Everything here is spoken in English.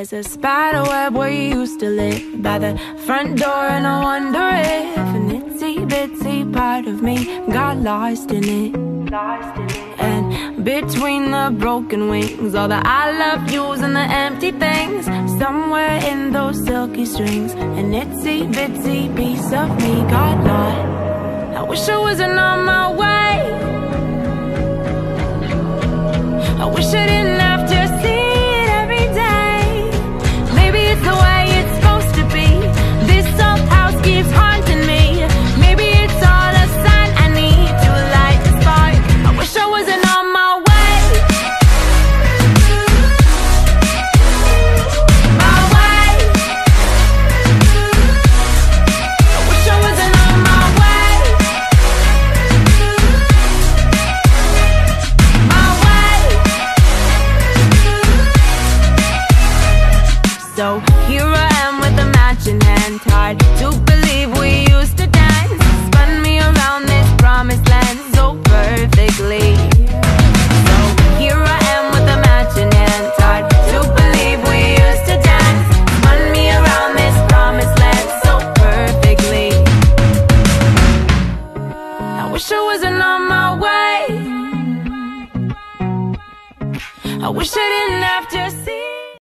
There's a spider web where you used to live, by the front door, and I wonder if an itsy bitsy part of me got lost in it. And between the broken wings, all the I love yous and the empty things, somewhere in those silky strings, an itsy bitsy piece of me got lost. I wish I wasn't on my way. I wish I didn't have to see it every day. Maybe it's the way it's supposed to be. This old house keeps haunting me. Maybe it's all a sign I need to light the spark. I wish I wasn't on my way. My way. I wish I wasn't on my way. My way. So here I am with a match in hand, hard to believe we used to dance. Spun me around this promised land so perfectly. So here I am with a match in hand, hard to believe we used to dance. Spun me around this promised land so perfectly. I wish I wasn't on my way. I wish I didn't have to see